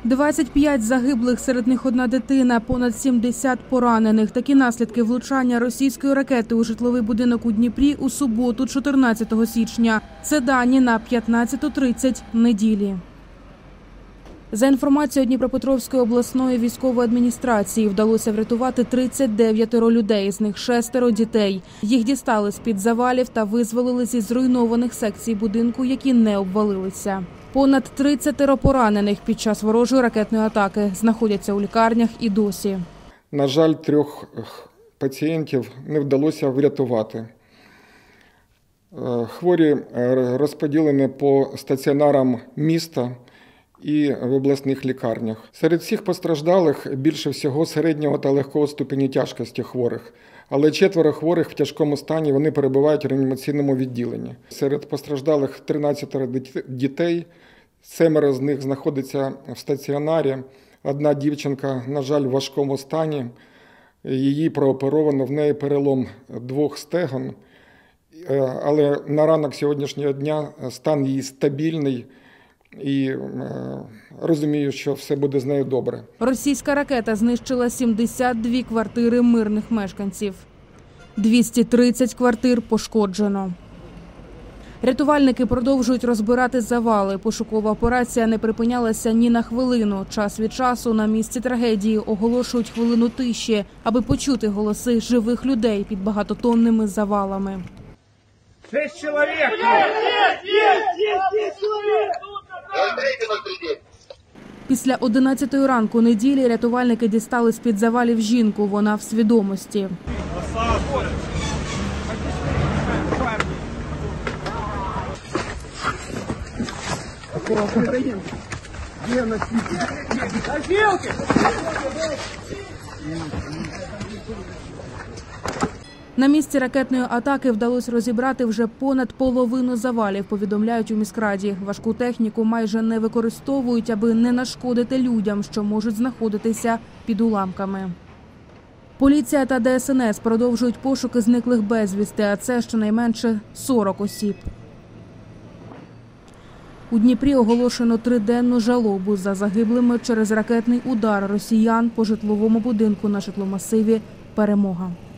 25 загиблих, серед них одна дитина, понад 70 поранених. Такі наслідки влучання російської ракети у житловий будинок у Дніпрі у суботу, 14 січня. Це дані на 15:30 неділі. За інформацією Дніпропетровської обласної військової адміністрації, вдалося врятувати 39 людей, з них 6 дітей. Їх дістали з-під завалів та визволили зі зруйнованих секцій будинку, які не обвалилися. Понад 30 поранених під час ворожої ракетної атаки знаходяться у лікарнях і досі. На жаль, 3 пацієнтів не вдалося врятувати. Хворі розподілені по стаціонарам міста і в обласних лікарнях. Серед всіх постраждалих більше всього середнього та легкого ступені тяжкості хворих. Але 4 хворих в тяжкому стані, вони перебувають в реанімаційному відділенні. Серед постраждалих 13 дітей, 7 з них знаходяться в стаціонарі. Одна дівчинка, на жаль, в важкому стані. Її прооперовано, в неї перелом 2 стегон. Але на ранок сьогоднішнього дня стан її стабільний. І розумію, що все буде з нею добре. Російська ракета знищила 72 квартири мирних мешканців. 230 квартир пошкоджено. Рятувальники продовжують розбирати завали. Пошукова операція не припинялася ні на хвилину. Час від часу на місці трагедії оголошують хвилину тиші, аби почути голоси живих людей під багатотонними завалами. 6 чоловік! Є чоловік! Після 11 ранку неділі рятувальники дістали з-під завалів жінку. Вона в свідомості. На місці ракетної атаки вдалося розібрати вже понад половину завалів, повідомляють у міськраді. Важку техніку майже не використовують, аби не нашкодити людям, що можуть знаходитися під уламками. Поліція та ДСНС продовжують пошуки зниклих безвісти, а це щонайменше 40 осіб. У Дніпрі оголошено 3-денну жалобу за загиблими через ракетний удар росіян по житловому будинку на житломасиві «Перемога».